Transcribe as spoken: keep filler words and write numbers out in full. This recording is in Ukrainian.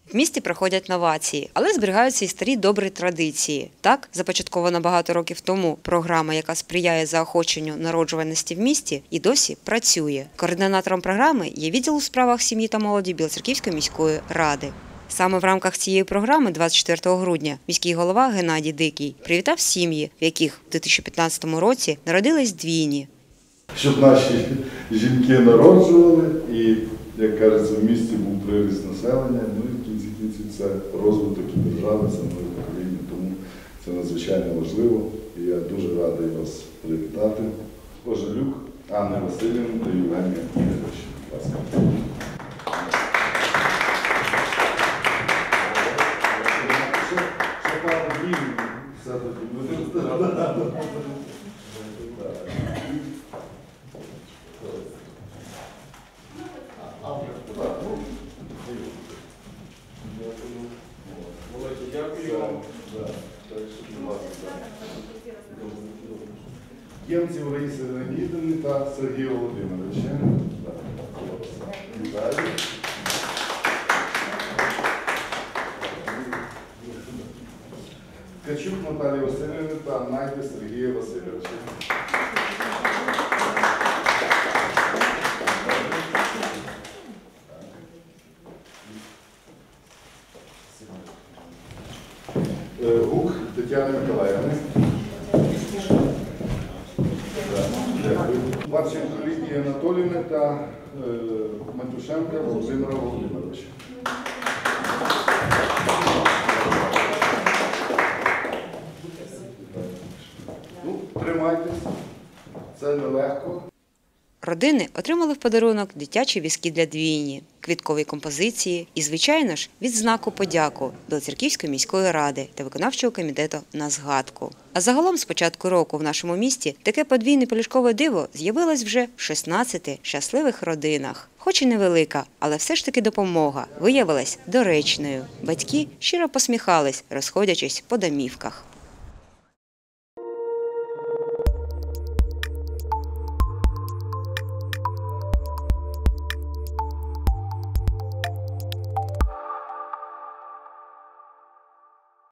В місті проходять новації, але зберігаються і старі добрі традиції. Так, започаткована багато років тому програма, яка сприяє заохоченню народжуваності в місті, і досі працює. Координатором програми є відділ у справах сім'ї та молоді Білоцерківської міської ради. Саме в рамках цієї програми двадцять четвертого грудня міський голова Геннадій Дикий привітав сім'ї, в яких в дві тисячі п'ятнадцятому році народились двійні. Щоб наші жінки народжували і, як кажеться, в місті був приріст населення, ну і в кінці кінців це розвиток і держави, самої України, тому це надзвичайно важливо. І я дуже радий вас привітати. Ожелюк Анни Василівни та Євгенія Ігоровича. Будь ласка. Ємців Раїси Леонідівни та Сергія Володимировича. Далі. Ткачук Наталії Васильівни та Найди Сергія Васильовича. Гук Тетяни Миколаївни. Марченко Лідії Анатоліївни та Матюшенка Володимира Володимировича. Ну, тримайтесь, це нелегко. Родини отримали в подарунок дитячі візки для двійні, квіткові композиції і, звичайно ж, відзнаку подяку Білоцерківської міської ради та виконавчого комітету на згадку. А загалом з початку року в нашому місті таке подвійне пелюшкове диво з'явилось вже в шістнадцяти щасливих родинах. Хоч і невелика, але все ж таки допомога виявилась доречною. Батьки щиро посміхались, розходячись по домівках.